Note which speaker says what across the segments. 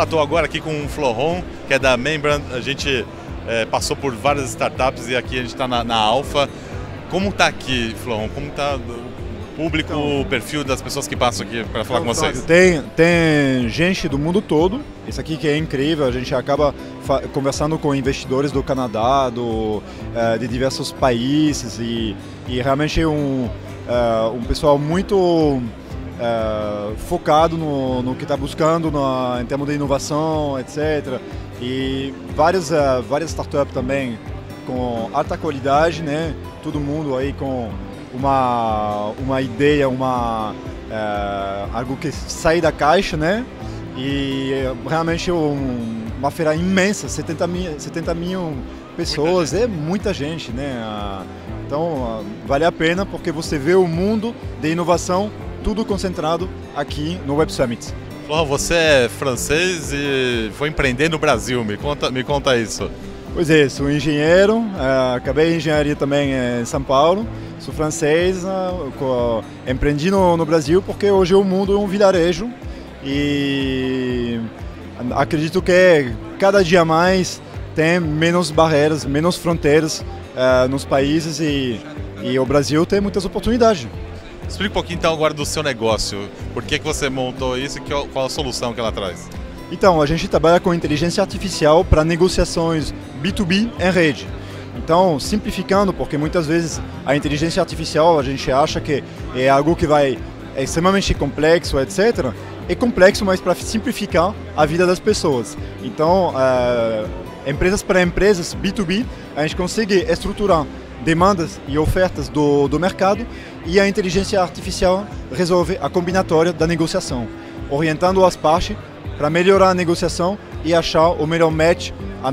Speaker 1: estou agora aqui com o Florent, que é da Membrane. A gente passou por várias startups e aqui a gente está na Alpha. Como está aqui, Florent? Como está o público, então, o perfil das pessoas que passam aqui para falar com vocês?
Speaker 2: Tem gente do mundo todo. Isso aqui que é incrível. A gente acaba conversando com investidores do Canadá, de diversos países e realmente é um pessoal muito focado no que está buscando em termos de inovação, etc. E várias startups também com alta qualidade, né? Todo mundo aí com uma ideia, algo que sai da caixa, né? E realmente uma feira imensa, 70 mil pessoas, é muita gente, né? Então vale a pena porque você vê o mundo de inovação tudo concentrado aqui no Web Summit.
Speaker 1: Florent, você é francês e foi empreender no Brasil, me conta isso.
Speaker 2: Pois é, sou engenheiro, acabei engenharia também em São Paulo, sou francês, empreendi no Brasil porque hoje o mundo é um vilarejo e acredito que cada dia mais tem menos barreiras, menos fronteiras nos países e o Brasil tem muitas oportunidades.
Speaker 1: Explica um pouquinho então agora do seu negócio, por que você montou isso e qual a solução que ela traz?
Speaker 2: Então, a gente trabalha com inteligência artificial para negociações B2B em rede. Então, simplificando, porque muitas vezes a inteligência artificial a gente acha que é algo que é extremamente complexo, etc. É complexo, mas para simplificar a vida das pessoas. Então, empresas para empresas, B2B, a gente consegue estruturar demandas e ofertas do mercado e a inteligência artificial resolve a combinatória da negociação, orientando as partes para melhorar a negociação e achar o melhor match,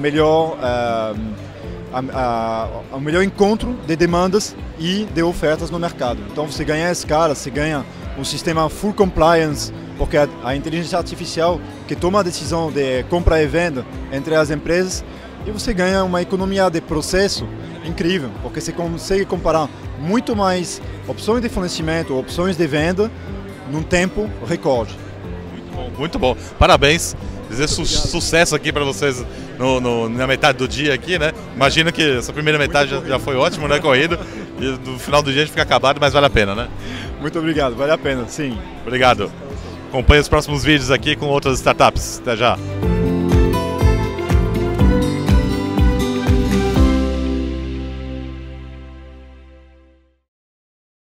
Speaker 2: o melhor encontro de demandas e de ofertas no mercado. Então você ganha escala, você ganha um sistema full compliance, porque a inteligência artificial que toma a decisão de compra e venda entre as empresas, e você ganha uma economia de processo incrível, porque você consegue comparar muito mais opções de fornecimento, opções de venda num tempo recorde.
Speaker 1: Muito bom. Parabéns. Dizer sucesso aqui para vocês na metade do dia aqui, né? Imagino que essa primeira metade já foi ótimo, né? Corrido. E no final do dia a gente fica acabado, mas vale a pena, né?
Speaker 2: Muito obrigado. Vale a pena, sim.
Speaker 1: Obrigado. Acompanhe os próximos vídeos aqui com outras startups. Até já.